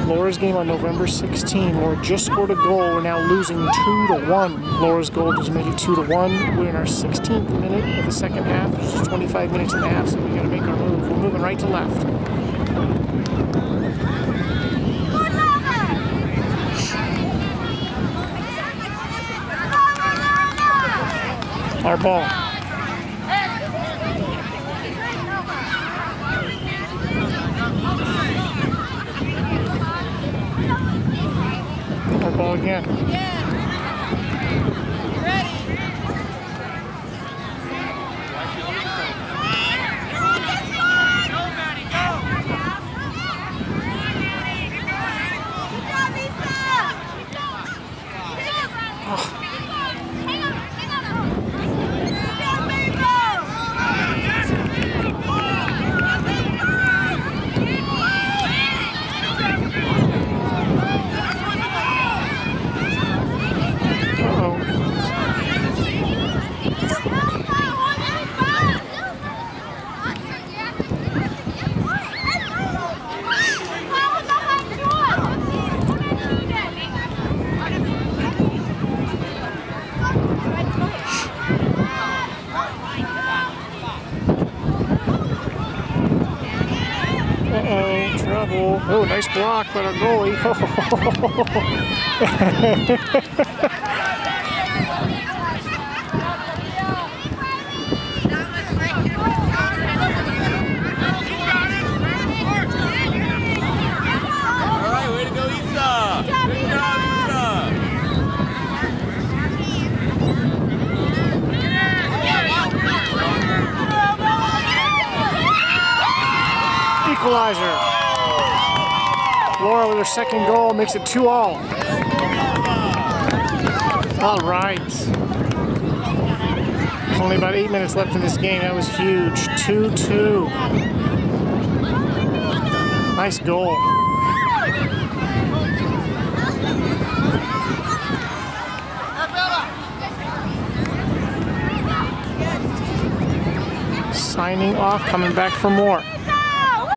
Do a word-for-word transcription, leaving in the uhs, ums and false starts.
Laura's game on November sixteenth. Laura just scored a goal. We're now losing two to one. Laura's goal just made it two to one. We're in our sixteenth minute of the second half. There's just twenty-five minutes in the half, so we got to make our move. We're moving right to left. Our ball. Our ball again. Uh-oh, trouble. Oh, nice block by our goalie. All right, way to go, Issa. Good job, Issa. Equalizer. Laura with her second goal makes it two all. All right. There's only about eight minutes left in this game. That was huge. two two. Nice goal. Signing off, coming back for more.